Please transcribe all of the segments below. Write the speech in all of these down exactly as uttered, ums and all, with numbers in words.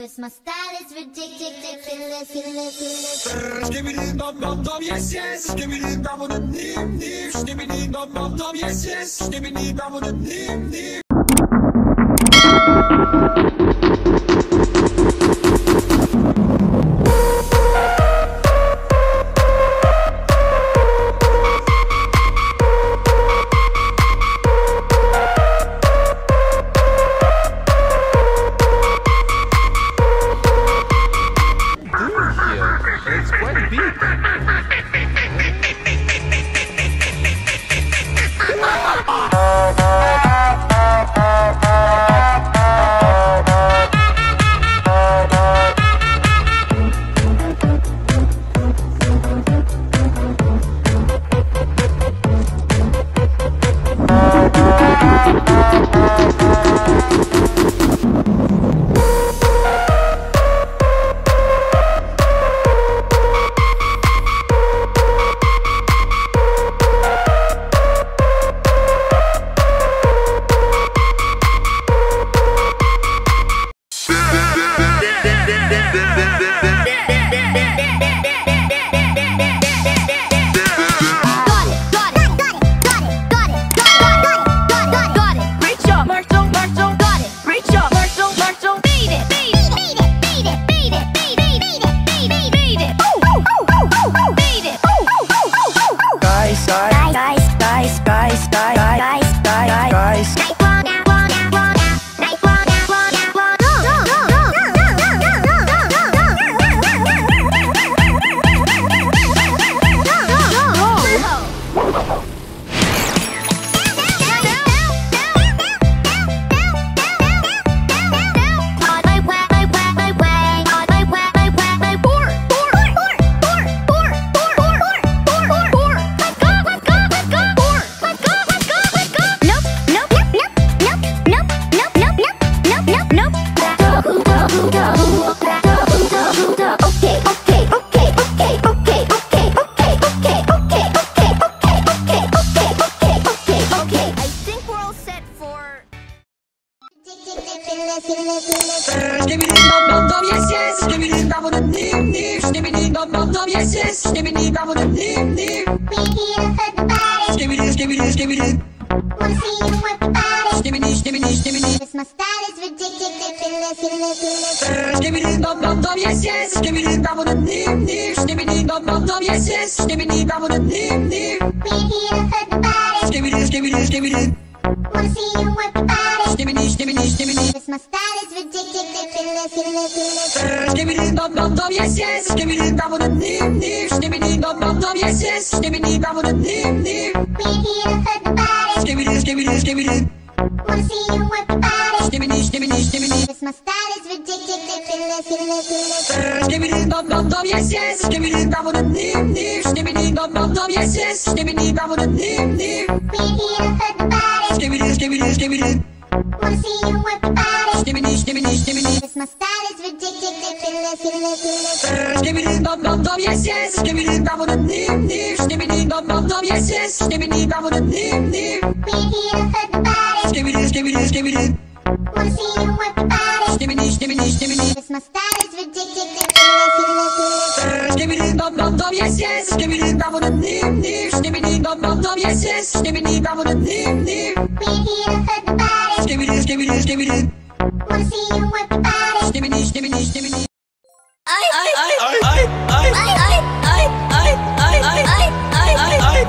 'Cause my style is ridiculous. Skibidi dum dum dum yes yes. Skibidi dum dum dim dim. Skibidi dum dum dum yes yes. Skibidi dum dum dim dim. It's quite big. Skibidi dum dum dum yes yes. Skibidi dum dum dim dim. Skibidi dum dum dum yes yes. Skibidi dum dum dim dim. We're here to hurt the body. Skibidi skibidi skibidi. Wanna see you work the body. Skibidi skibidi skibidi. 'Cause my style is ridiculous. Skibidi dum dum dum yes yes. Skibidi dum dum dim dim. Skibidi dum dum dum yes yes. Skibidi dum dum dim dim. We're here to hurt the body. Skibidi skibidi skibidi. Wanna see you work the body. Skibidi skibidi skibidi. 'Cause my style is ridiculous. Skibidi dum dum dum yes yes. Skibidi dum dum dim dim. Skibidi dum dum dum yes yes. Skibidi dum dum dim dim. We're here to hurt the body. Skibidi skibidi skibidi. Wanna see you work the body. Skibidi skibidi skibidi. 'Cause my style is ridiculous. Skibidi dum dum dum yes yes. Skibidi dum dum dim dim. Skibidi dum dum dum yes yes. Skibidi dum dum dim dim. We're here to hurt the body. Skibidi skibidi skibidi. Wanna see you work the body. Skibidi skibidi skibidi. 'Cause my style is ridiculous. Skibidi dum dum dum yes yes. Skibidi dum dum dim dim. Skibidi dum dum dum yes yes. Skibidi dum dum dim dim. We're here to hurt the body. Skibidi skibidi skibidi. Wanna see you work the body. Skibidi skibidi skibidi. 'Cause my style is ridiculous. Skibidi dum dum dum yes yes. Skibidi dum dum dim dim. Skibidi dum dum dum yes yes. Skibidi dum dum dim dim. We're here to hurt the body. Skibidi skibidi skibidi. Wanna see you work the body. Skibidi skibidi skibidi. I I I I I I I I I I I I I I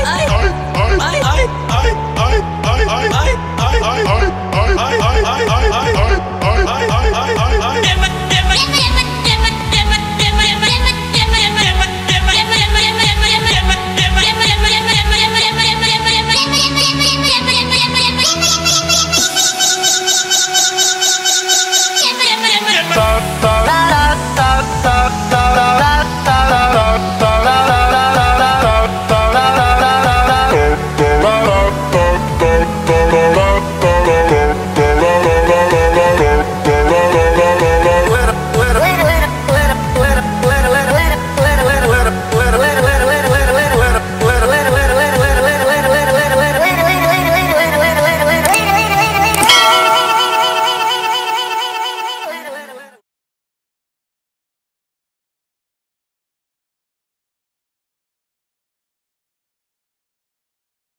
I I I